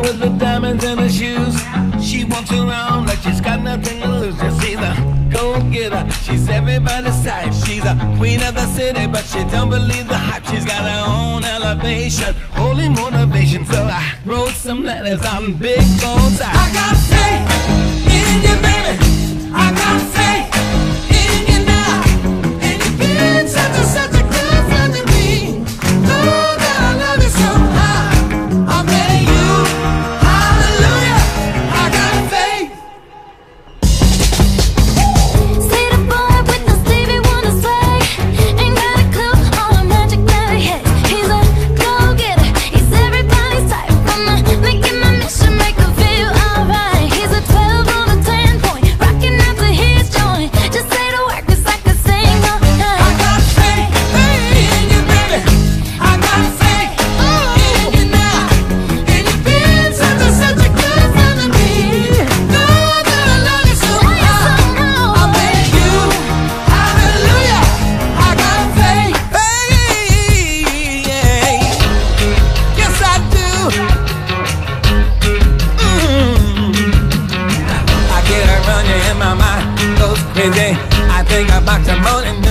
with the diamonds in her shoes. She walks around like she's got nothing to lose. Just see the go-getter, she's everybody's type. She's a queen of the city, but she don't believe the hype. She's got her own elevation, holy motivation. So I wrote some letters on big goals. I got faith in you, baby. I got faith in you now. And you've been such a good friend to me. Oh, that I love you so high. I'm ready, you. Hallelujah. I got faith. See the boy with no Stevie Wonder swag. Ain't got a clue all the magic that he has. He's a go-getter, he's everybody's type. I'ma make it my mission, make her feel alright. He's a 12 on a 10 point, rocking out to his joint. Just say the word 'cause I can sing all night. I got faith in you, baby. I got faith in you now. And you've been such a good friend to me. Know that I love you so much. I beg you, hallelujah. I got faith. Hey, yeah. Yes, I do. I get a run in my mind, goes crazy. I think about you more than